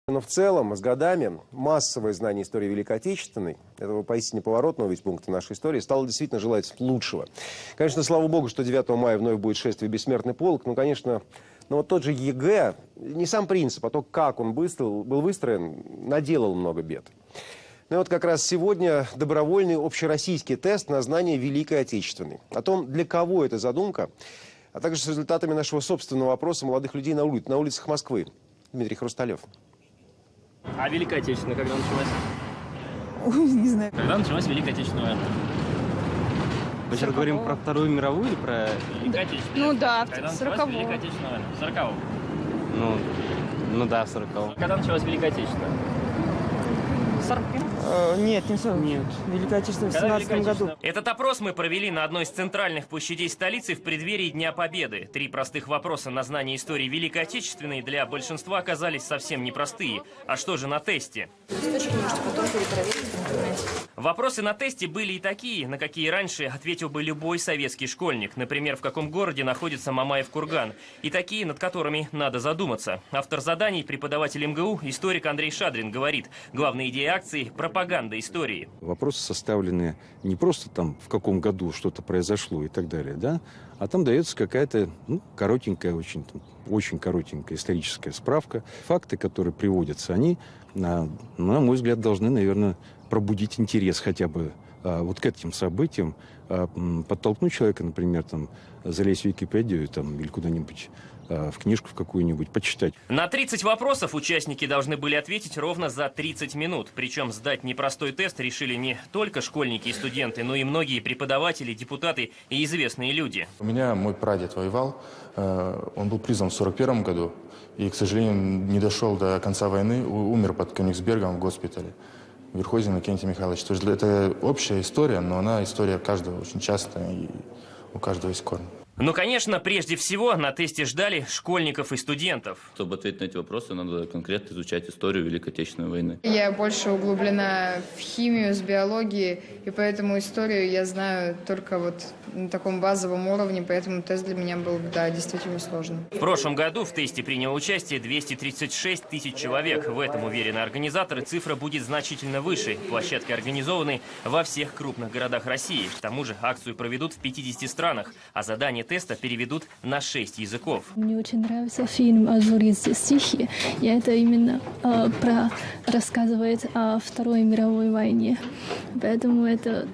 Но в целом, с годами, массовое знание истории Великой Отечественной, этого поистине поворотного ведь пункта нашей истории, стало действительно желать лучшего. Конечно, слава богу, что 9 мая вновь будет шествие «Бессмертный полк». Ну, конечно, но вот тот же ЕГЭ, не сам принцип, а то, как он был выстроен, наделал много бед. Ну и вот как раз сегодня добровольный общероссийский тест на знание Великой Отечественной. О том, для кого эта задумка, а также с результатами нашего собственного опроса молодых людей на улицах Москвы. Дмитрий Хрусталев. А Великая Отечественная когда началась? Ой, не знаю. Когда началась Великая Отечественная война? Мы сейчас говорим про Вторую мировую или про... Великая Отечественная. Ну да, Когда в началась 40-го. Великая Отечественная война? В 40-м. Ну да, в 40-м. Когда началась Великая Отечественная? Нет, не 40. Нет. Великая Отечественная в Когда 17 Великая году. Отечественная? Этот опрос мы провели на одной из центральных площадей столицы в преддверии Дня Победы. 3 простых вопроса на знание истории Великой Отечественной для большинства оказались совсем непростые. А что же на тесте? Источники можете потом перепроверить в интернете. Вопросы на тесте были и такие, на какие раньше ответил бы любой советский школьник. Например, в каком городе находится Мамаев курган. И такие, над которыми надо задуматься. Автор заданий, преподаватель МГУ, историк Андрей Шадрин говорит, главная идея акции – пропаганда истории. Вопросы составлены не просто там, в каком году что-то произошло и так далее, да, а там дается какая-то коротенькая, очень коротенькая историческая справка. Факты, которые приводятся, они, на мой взгляд, должны, наверное, пробудить интерес хотя бы вот к этим событиям, подтолкнуть человека, например, там, залезть в Википедию там, или куда-нибудь в книжку в какую-нибудь, почитать. На 30 вопросов участники должны были ответить ровно за 30 минут. Причем сдать непростой тест решили не только школьники и студенты, но и многие преподаватели, депутаты и известные люди. У меня мой прадед воевал, он был призван в 1941 году и, к сожалению, не дошел до конца войны, умер под Кёнигсбергом в госпитале. Верховен Иннокентий Михайлович. То есть это общая история, но она история каждого очень часто, и у каждого есть корни. Ну, конечно, прежде всего на тесте ждали школьников и студентов. Чтобы ответить на эти вопросы, надо конкретно изучать историю Великой Отечественной войны. Я больше углублена в химию, с биологией, и поэтому историю я знаю только вот на таком базовом уровне, поэтому тест для меня был, да, действительно сложный. В прошлом году в тесте приняло участие 236 тысяч человек. В этом уверены организаторы, цифра будет значительно выше. Площадки организованы во всех крупных городах России. К тому же акцию проведут в 50 странах, а задание теста переведут на 6 языков. Мне очень нравится фильм «Азори здесь тихие», и это именно рассказывает о Второй мировой войне. Поэтому это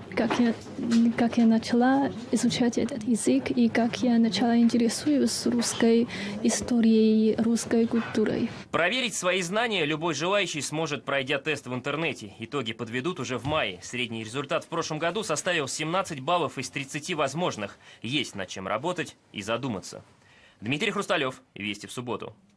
как я начала изучать этот язык и как я начала интересуюсь русской историей, русской культурой. Проверить свои знания любой желающий сможет, пройдя тест в интернете. Итоги подведут уже в мае. Средний результат в прошлом году составил 17 баллов из 30 возможных. Есть над чем работать и задуматься. Дмитрий Хрусталев. Вести в субботу.